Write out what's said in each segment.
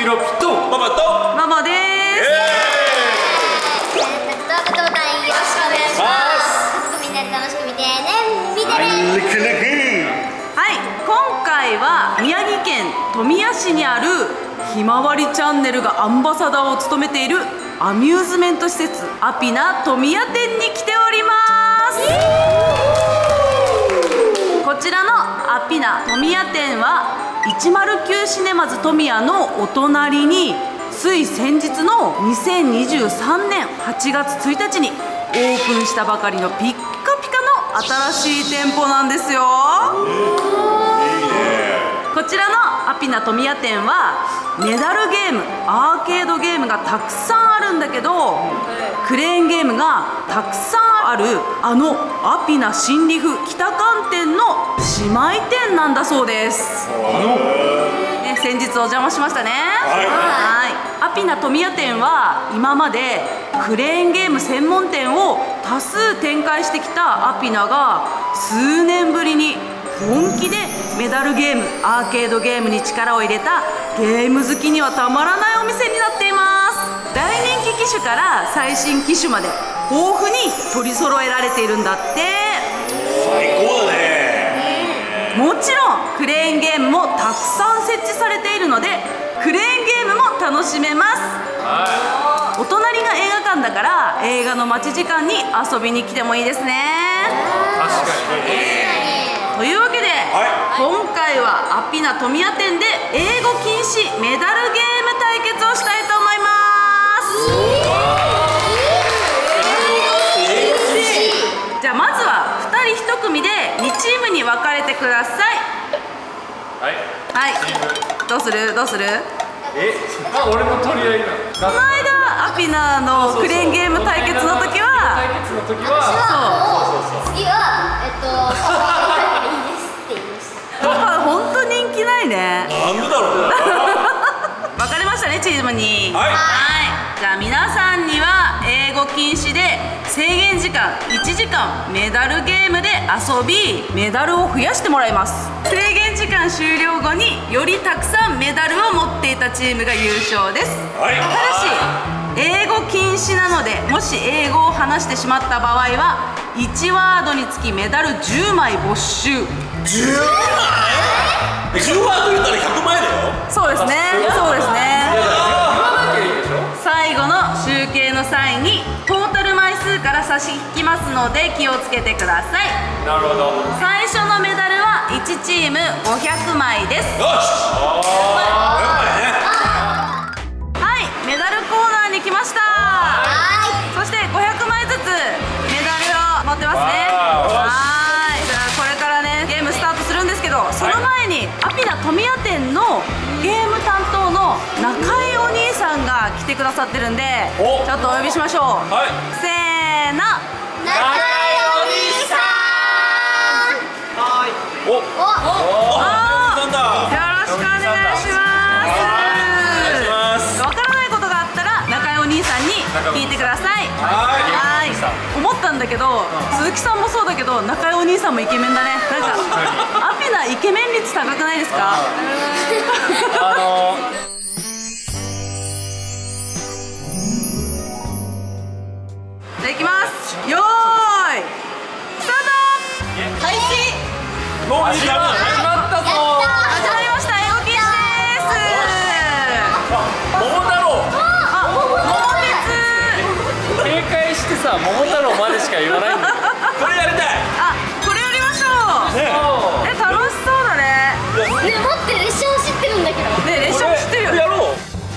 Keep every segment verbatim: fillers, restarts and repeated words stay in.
ろぴとママとママです。 動物動画よろしくお願いします。家族みんなで楽しく見てね、見てね。 はい、今回は宮城県富谷市にあるひまわりチャンネルがアンバサダーを務めているアミューズメント施設アピナ富谷店に来ております。こちらのアピナ富谷店はいちまるきゅうシネマズ富谷のお隣につい先日のにせんにじゅうさんねんはちがつついたちにオープンしたばかりのピッカピカの新しい店舗なんですよ。こちらのアピナ富谷店はメダルゲーム、アーケードゲームがたくさんあるんだけど、クレーンゲームがたくさんあるあのアピナ新リフ北館店の姉妹店なんだそうです。ね、先日お邪魔しましたね。はい、アピナ富谷店は今までクレーンゲーム専門店を多数展開してきたアピナが数年ぶりに本気でメダルゲーム、アーケードゲームに力を入れたゲーム好きにはたまらないお店になっています。大人気機種から最新機種まで豊富に取り揃えられているんだって。 最高だね。 もちろんクレーンゲームもたくさん設置されているのでクレーンゲームも楽しめます。お隣が映画館だから映画の待ち時間に遊びに来てもいいですね。 確かに。 というわけで、はい、今回はアピナ富谷店で英語禁止メダルゲーム対決をしたいと思います。じゃあまずはふたりいち組でにチームに分かれてください。 はい、 はい、どうするどうする？ え、あ、俺の取り合いだ。 この間アピナのクレーンゲーム対決の時は対決の時はそう次はえっとパパ本当人気ないね。 なんでだろう。 分かりましたね、チームに。 はい、 はい、じゃあ皆さんには英語禁止で制限時間いちじかんメダルゲームで遊びメダルを増やしてもらいます。制限時間終了後によりたくさんメダルを持っていたチームが優勝です。 はい、 ただし英語禁止なのでもし英語を話してしまった場合はいちワードにつきメダルじゅうまい没収。 じゅうまい？じゅうワード言ったらひゃくまいだよ。 そうですね、そうですね。最後の集計の際にトータル枚数から差し引きますので気をつけてください。 なるほど。 最初のメダルはいちチームごひゃくまいです。 よし。 はい、メダルコーナーに来ました。そしてごひゃくまいずつメダルを持ってますね。はい、じゃあこれからねゲームスタートするんですけど、その前にアピナ富谷店のゲーム担当の中井お兄さんが来てくださってるんでちょっとお呼びしましょう。はい、せーの、 中井お兄さん。 はい。お、お、お、 あー、よろしくお願いします。わからないことがあったら中井お兄さんに聞いてください。はい、思ったんだけど鈴木さんもそうだけど中井お兄さんもイケメンだね。なんかアピナイケメン率高くないですか？ あのじゃあいきます。よーいスタート。開始。 もう始まったぞ。 始まりました。英語禁止です。 桃太郎。 あ、桃鉄。 警戒してさ、桃太郎までしか言わないんだよ。 これやりたい。 あ、これやりましょう。 ねえ、楽しそうだね。 ね、待って列車を知ってるんだけど。 ね、列車も知ってるよ。 やろう。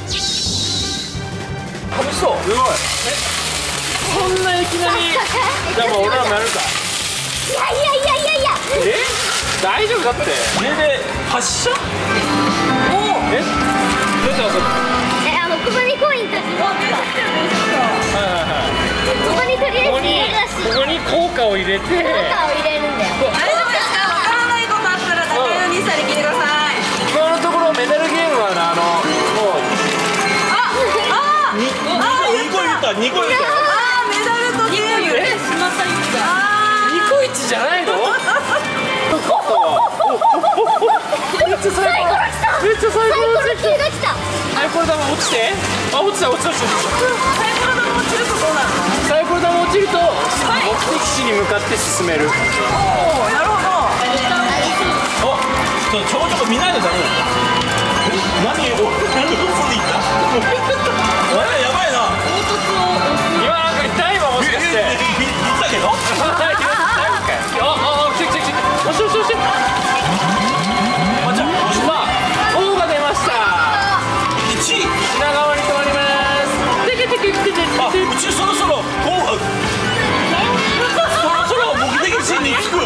楽しそう。すごい。 こんないきなり。じゃあもう俺らもやるか。 いやいやいやいやいや。 え？大丈夫だって。 これで発射？ おお。え？どうしたの？ え、あのここにコインたち。 はいはいはい。 ここにとりあえず入れるらしい。 ここに効果を入れて。 効果を入れるんだよ。 大丈夫ですか？わからないことあったら中井お兄さんに聞いてください。 今のところメダルゲームはあのもうあ、あ、 にこ言った。にこ言った。 あ、メダルとゲーム。 え？ しまった言った。 ニコイチじゃないの？めっちゃ最高。めっちゃ最高。 サイコロきゅうが来た。 はい、これしてあ落ちた落ちた落ちたサイコロ玉落ちるとどうなるの？ サイコロ玉落ちると目的地に向かって進める。 おお、なるほど。 おちょちょこちょこ見ないとダメだ。何を何をここで言ったあれやばいな。 今なんか痛いわもしかして。 言ったけどああ来て来て来て押して押して押してあじゃあ押したおが出ましたいちい。 品川に止まりますてけてけてけてあうちそろそろ紅白そろそろ目的地に着く。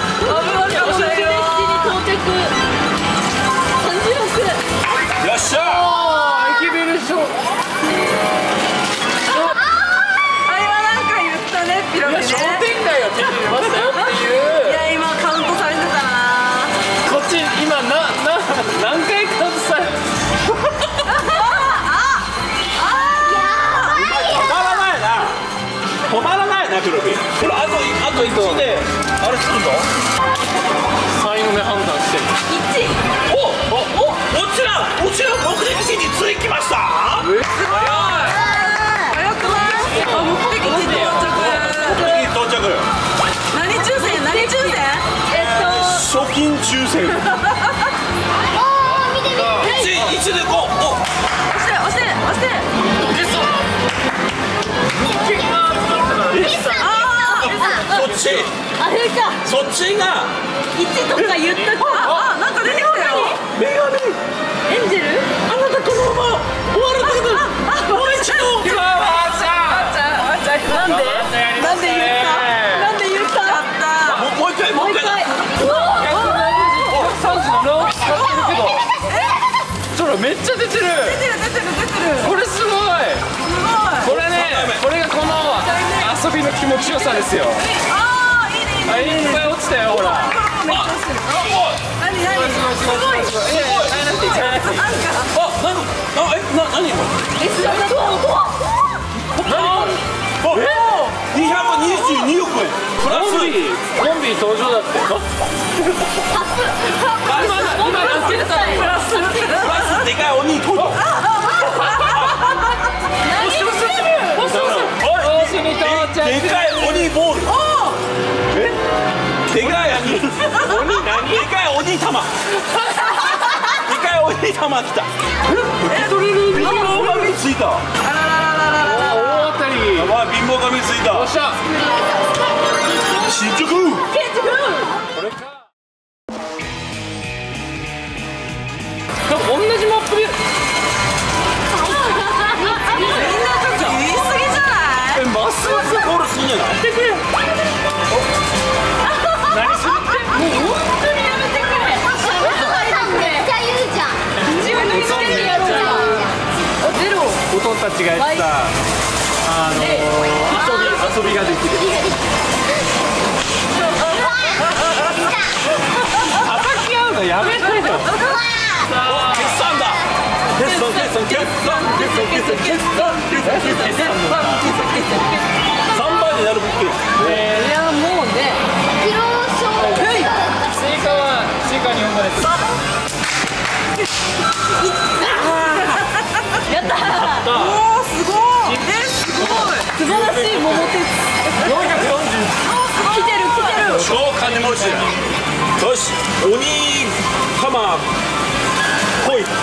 よっしゃ駅ビルショーあ、今なんか言ったね、ピロミね。 商店街が手に入れましたよっていう。 いや、今カウントされてたな。 こっち今なな何回カウントされ止まらないな。止まらないな黒木。これあとあといちであれするぞ。 才能目判断してる。 一。 おおおこちらこちら目的地に着きました。 え早くない？あ、目的地到着。 目的地到着。 何抽選？何抽選？えっと。 賞金抽選。いちでこう。お押して押して押して。 そっちあれか。 そっちが一とか言ったか。あ、なんか出てきたよ。 女神エンジェル？ あなたこのまま終わるんだけどもう一度。 なんで？なんで言った？なんで言った？やったもうもう一回もう一回。 さんじのロー使ってるけどそれめっちゃ出てる。 出てる出てる出てる。 これすごい。 すごい。 これねこれがこの遊びの気持ちよさですよ。 ああ、いいねいいね。 あいっぱい落ちたよほら。 めっちゃしてる。何何？すごい。 すごい。ええ、なんて言ってなんか。 あ、なんかあえな何今。 え、すごい。 おにひゃくにじゅうにおくえんプラス。 コンビコンビ登場だって。今今何て言ったの？ プラスププラスでかい鬼登場。 に到着。 でかい鬼ボール。えでかい鬼鬼何でかい鬼玉でかい鬼玉きた。受け取れる貧乏神ついた。 大当たり。 やばい貧乏神ついた。 よっしゃ。 新宿これか。なんか同じマップで。 みんなちょっと言い過ぎじゃない？ えマスマスボールすんじゃない。 てくれ。何するって？もう本当にやめてくれ。 めっちゃ言うじゃん。 自分の見つけるやろうじゃん。ゼロ。 おとんたちがやってたあの遊び遊びができる。叩き合うのやめてよ。 決算だ。決算決算決算決算決算決算決算決算三倍になる物件。 いやもうね。 披露ショー。 スイカはスイカ日本語です。 やったー。おおすごい。えすごい。素晴らしい桃鉄。 よんひゃくよんじゅう。 来てる来てる。 超金持ち。よし鬼玉来い。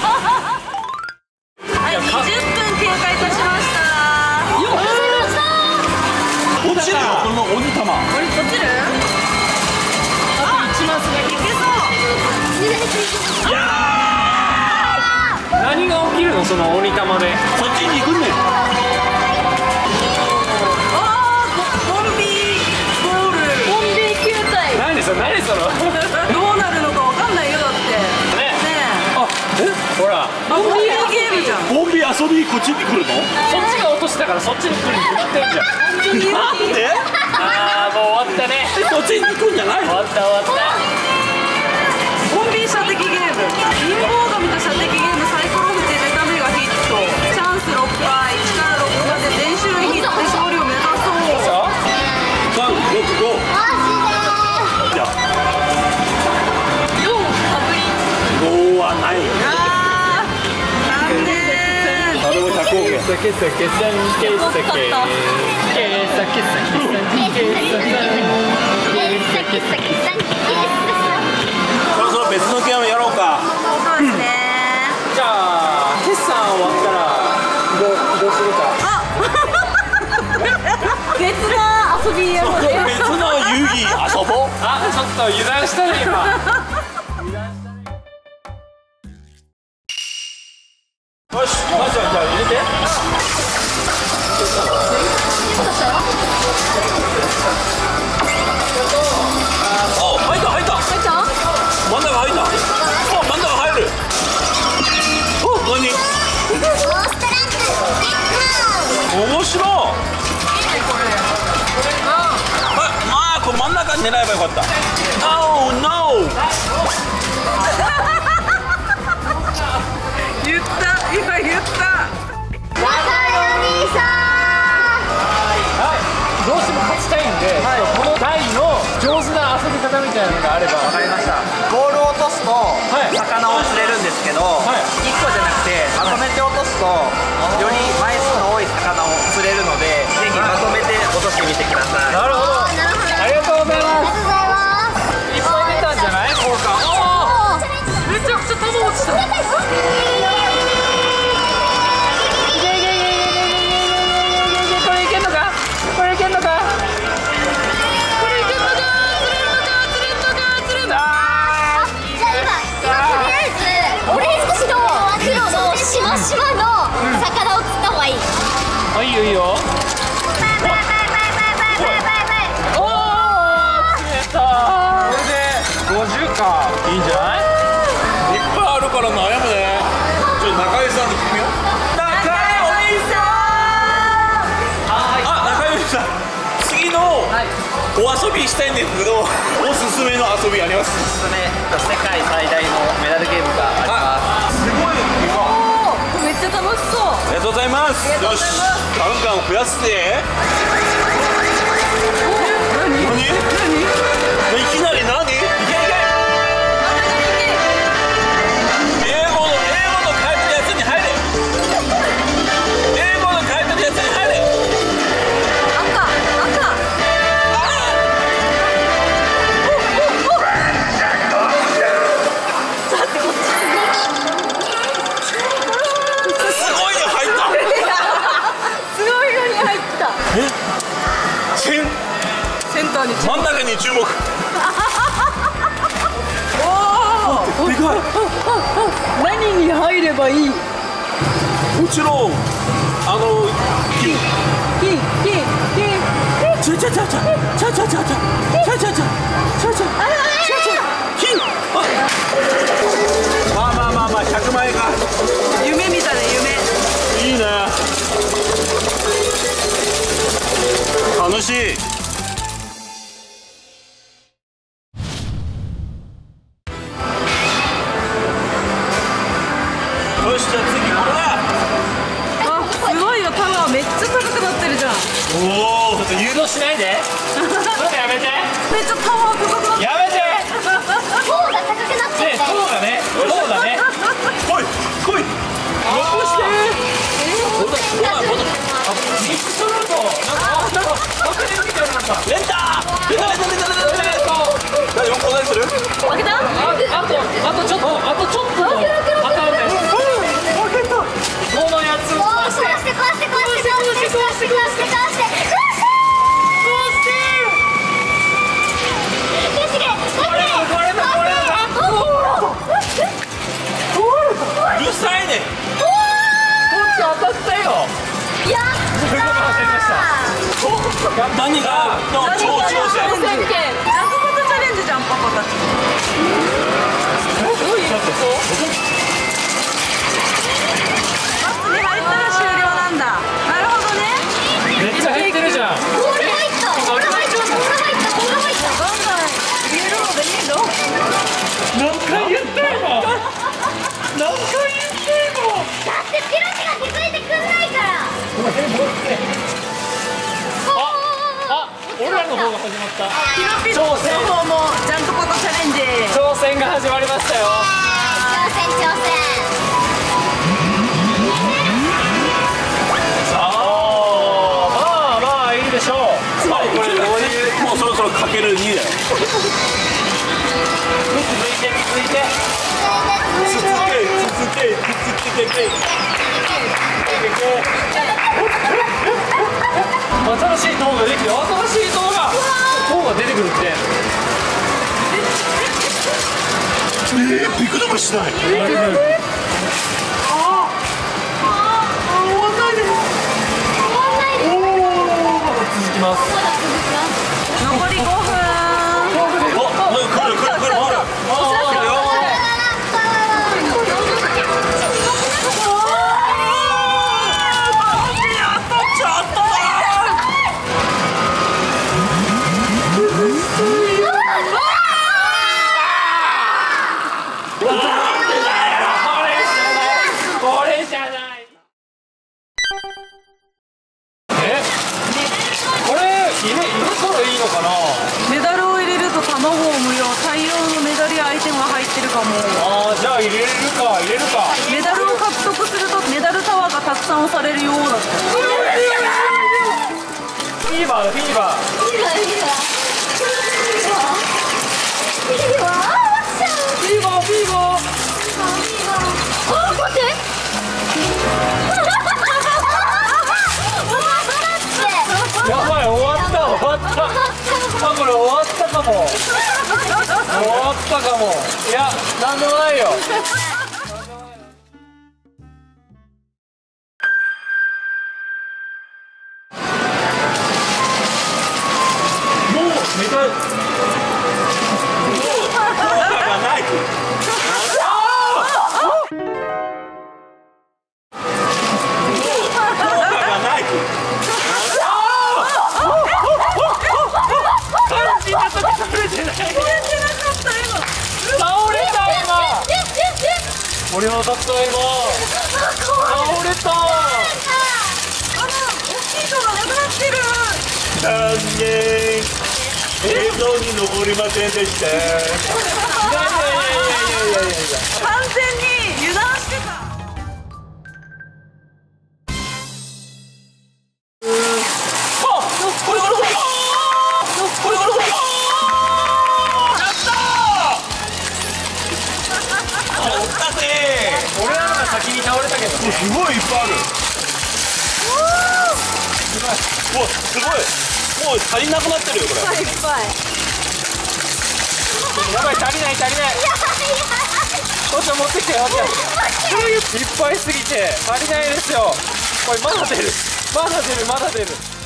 はい、にじゅっぷん経過いたしました。よっ。 落ちるよこの鬼玉。 これ落ちる？あ、一マスだけいけそう。 何が起きるのその鬼玉で。 そっちに行くねん。 あー、ボンビーボール。ボンビー球体。 何それ何その。 どうなるのかわかんないよだって。 ね。 ねあえほら。 え。ボンビーゲームじゃん。 ボンビ遊びこっちに来るの。 そっちが落としたからそっちに来るに決まってんじゃん。 なんで。 ああもう終わったね。 そっちに行くんじゃないの。 終わった終わった。 ボンビー射的ゲーム。貧乏神と射的ゲームサイコロ振って出た目がヒット。チャンスろっかい、いちからろくまで全種類ヒットで勝利を目指そう。 そう三六五。じゃあよんかぶり。 五はない。 あー、なんでー。 決算決算決算決算決算決算決算決算決算決算決算決算。 そろそろ別のゲームやろうか。 そうですね。 じゃあ決算終わったら移動移動するか。 あ別な遊びやろうね。 別の遊戯遊ぼう。 あ、ちょっと油断したね今。 よし、まずはじゃあ入れて。お、入った入った。 入った？ 真ん中入った。お、真ん中入る。お、何？ モンストランプ面白い。あ、あ、これ真ん中狙えばよかった。Oh no。 言った、今言った。 若いお兄さはい、どうしても勝ちたいんで、はい、この台の上手な遊び方みたいなのがあれば。 わかりました。ボールを落とすとはい魚を釣れるんですけど、 はいいっこじゃなくてまとめて落とすとより枚数の多い魚を釣れるので、ぜひまとめて落としてみてください。 なるほど。 ん。なるほど。 ありがとうございまありがとうございます。 す。いっぱい出たんじゃない？効果。おお。めちゃくちゃ球落ちた。これいけんのか？これいけんのか？これいけんのか？釣れるのか？釣れるのか？釣れるのか？ あ、じゃあ今今とりあえずオレンジの黒のしましまの魚を釣った方がいい。 あ、いいよいいよ。 バイバイバイバイバイバイバイバイバイ。 おお、釣れた。これでごじゅうか。いいんじゃない？ いっぱいあるから悩むね。ちょっと中井さんに聞くよ。中井さん。あ、中井さん。次のお遊びしたいんですけど、おすすめの遊びあります？ おすすめ、世界最大のメダルゲームがあります。 すごい。 おお、めっちゃ楽しそう。 ありがとうございます。 ありがとうごよし、 ざいますガンガン増やすで。 何？ 何？ 何？ いきなり何？いけいけ。英語の英語の書いてるやつに入れ。英語の書いてるやつに入れ。 赤、赤。 すごいの入った。 すごいのに入った。 え？センセンターに。 真ん中に注目。 おお。 でかい。 何に入ればいい？ もちろんあの金。 金、金、金。 ちゃちゃちゃちゃちゃちゃちゃちゃちゃちゃちゃちゃちゃちゃちゃ金。あ、まあまあまあまあひゃくまん円か。 夢見たね、夢。 いいね。楽しい。よし、じゃあ次これだ。 あ、すごいよ、タワーめっちゃ高くなってるじゃん。 おお。 誘導しないで。それやめて。 めっちゃタワー高くなってる。 やめて。 塔が高くなってね、 る。 そうだね。そうだね。 来い来い。 残して。ほらほらほら。ミスするとなんかなんか爆弾みたいになった。 レンター。レンターレンターレンターレンターレンター。誰よんこ何する？ 開けた？ ああとあとちょっとあとちょっと当たるね。このやつおー、壊して壊して壊して壊して壊して壊して壊して壊してうるさいね。 当たったよ。 や何がの超挑戦。 ジャンプコートチャレンジじゃん、パパたち。どういうこと？バスに入ったら終了なんだ。なるほどね。 めっちゃ減ってるじゃん。 ボール入ったボール入ったボール入ったボール入ったガンガン入れるのでいいの？ 何回言った今。何回言った今。 だってピロシが気づいてくんないから。 あ、俺らの方が始まった。 ピロピロの方もジャンプコートチャレンジ。 挑戦が始まりましたよ。 挑戦挑戦。 けいけいけいけ新しい塔ができて、新しい塔が塔が出てくるって。 えー、びくともしない。 続きます。 残りごふん。 お、来る来る来る回る。 メダルを入れると卵を無料、大量のメダルやアイテムが入ってるかも。 ああ、じゃあ入れるか入れるか。 メダルを獲得するとメダルタワーがたくさん押されるようだった。 フィーバーだ、フィーバー。 いいわいいわいいわ。 フィーバーフィーバー。 あ、待って。 やばい、終わった終わった。あ、これ終わったかも。終わったかも。いや、なんでもないよ。 もうメダル。もう効果がない。 俺のたった今倒れた。 あの大きい人がなくなってる。 残念。映像に残りませんでした。 いやいやいやいやいやいやいやいや。 完全に油断してた。 あ、これこれこれ。これこれこれ。やったー。おったぜ。 俺らのが先に倒れたけどね。 すごいいっぱいある。うわ、すごい。もう足りなくなってるよこれ。 いっぱい。 やばい、足りない足りない。おっちゃん持ってきてよ。おっちゃんいっぱいすぎて足りないですよ。これまだ出るまだ出るまだ出る。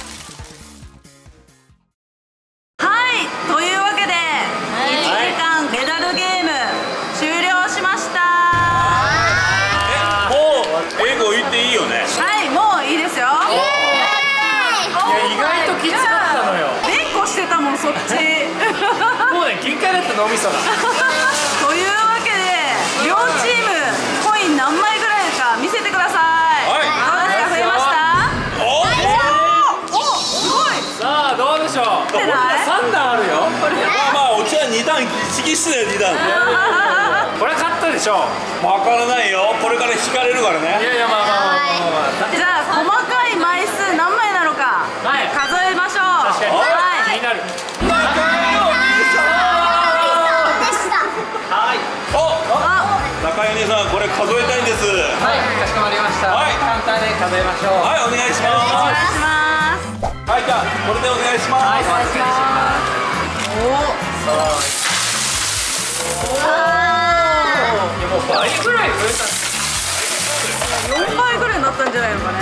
はい、というわけでいちじかんメダルゲーム終了しました。 え、もう英語言っていいよね。 はい、もういいですよ。 いや、意外ときつかったのよ。 連呼してたもん、そっち。 もうね、限界だった脳みそが。 というわけで両チームコイン何枚ぐらいか見せてください。 はい。 どうですか、増えました？ おお、すごい。 さあ、どうでしょう。 てない俺らさん段あるよ。 まあまあ、お茶に段式室でに段。 これ勝ったでしょ。 わからないよ。これから引かれるからいね。 やいや、まあまあまあまあまあ。 じゃあ細かい枚数何枚なのかはい数えましょう。 確かに。 はい。 気になる。はい。 お、 あ、 中井お兄さん、これ数えたいんです。 はい、かしこまりました。 はいカウンターで数えましょう。 はい、お願いしまお願いす。 します。 はい、じゃあ、これでお願いします。 はい、お願いします。いや、もう倍ぐらい増えた。 よんばいぐらいになったんじゃないのかね。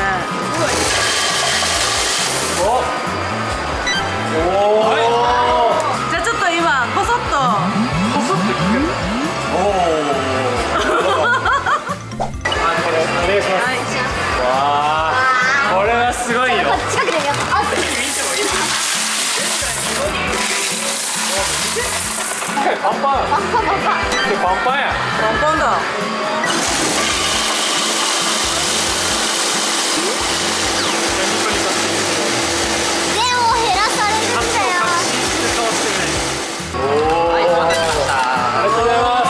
おお、 はじゃあちょっと今こそっとこそっと聞く。 おお。 あ、これお願いします。 はい。 わあ、これはすごいよ。 近くで見よう。あ、 見てもいい？パンパン。 パンパンパンパン。 パンパンや。 パンパンだ。 弦を減らされるんだよ。 はい、お待たせしました。ありがとうございます。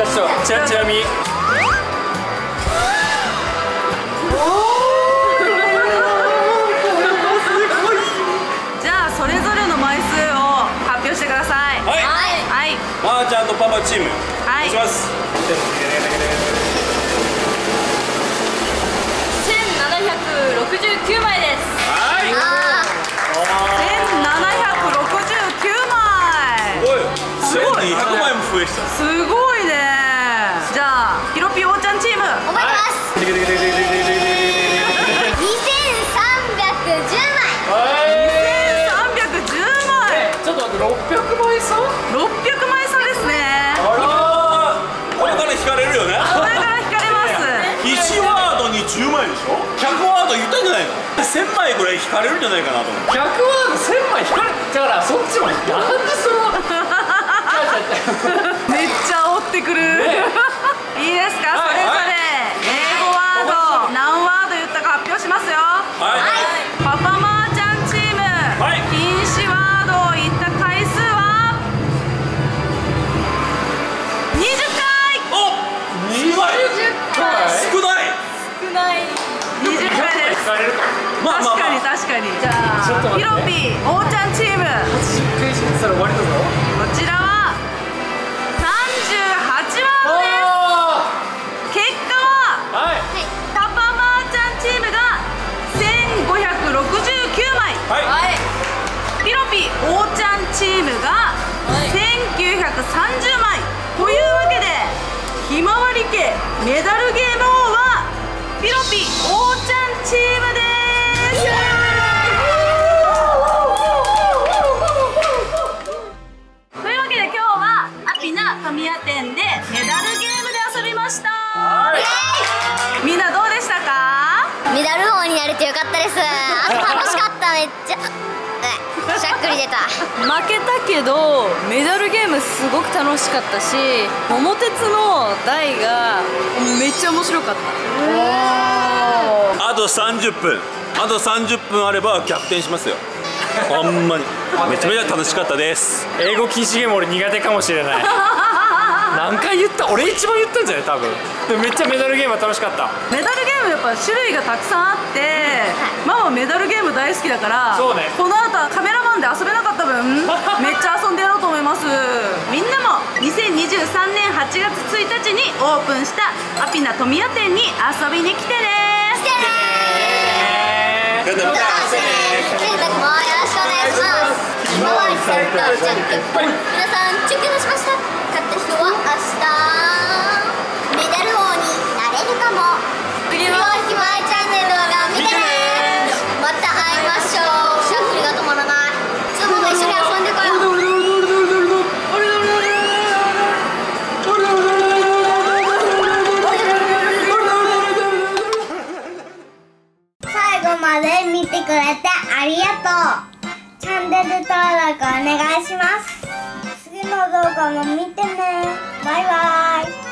じゃあ、ちらちら見。 じゃあそれぞれの枚数を発表してください。 はい。 はい。 まーちゃんとパパチーム。 はいお願いします。 くじゅうきゅうまいです。 はいあせんななひゃくろくじゅうきゅうまい。 すごいせんにひゃくまいも増えした。 すごいね。じゃあヒロピーおーちゃんチーム、 ー覚えてます。にせんさんびゃくじゅうまい。 さんびゃくじゅうまい。 ちょっと待って、ろっぴゃくまい差？ ろっぴゃくまい差ですね。 これから引かれるよね。 これから引かれます。 いちワードにじゅうまいでしょ。ひゃくワード言ったんじゃないの。せんまいぐらい引かれるんじゃないかなと思う。 ひゃくワードせんまい引かれ、だからそっちもなんでそのめっちゃ煽ってくる。いいですか、それぞれ英語ワード何ワード言ったか発表しますよ。 はいパパマーちゃんチーム、 はい禁止ワードを言った回数はにじゅっかい。 おにじゅっかい少ない少ない。にじゅっかいです。 引かれるかまあまあ確かにまあ確かに。じゃちょっとあヒ待ってロピーおーちゃんチーム、 じゅっかいしかしたら終わりだぞ。 こちらはさんじゅうはちワードです。結果ははいパパマーちゃんチームがせんごひゃくろくじゅうきゅうまい、 はいピロピおーちゃんチームがせんきゅうひゃくさんじゅうまいというわけで、ひまわり家メダルゲーム王はピロピおーちゃんチームです。というわけで今日はアピナタミヤ店でメダルゲームで遊びました。みんなどうでしたか？ メダル王になれてよかったです。あと楽しかった、めっちゃ。うん、しゃっくり出た。 負けたけどメダルゲームすごく楽しかったし、桃鉄の台がめっちゃ面白かった。 あとさんじゅっぷんあとさんじゅっぷんあれば逆転しますよ。ほんまにめちゃめちゃ楽しかったです。 英語禁止ゲーム俺苦手かもしれない。何回言った？俺一番言ったんじゃない多分。でもめっちゃメダルゲームは楽しかった。 メダルゲームやっぱ種類がたくさんあって、ママメダルゲーム大好きだから、 そうねこの後カメラマンで遊べなかった分めっちゃ遊んでやろうと思います。みんなもにせんにじゅうさんねんはちがつついたちにオープンしたアピナトミヤ店に遊びに来てね。 来てねー。 やったケンタ君もよろしくお願いします。ひまわりセンターじゃんけんぽい。皆さん中継出しました。勝った人は明日メダル王になれるかも。次はひまわりチャンネル動画見てねー。また会いましょう。しゃっくりが止まらない。ちょっともう一緒に遊んでこよう。最後まで見てくれてありがとう。チャンネル登録お願いします。次の動画も見てね。バイバイ。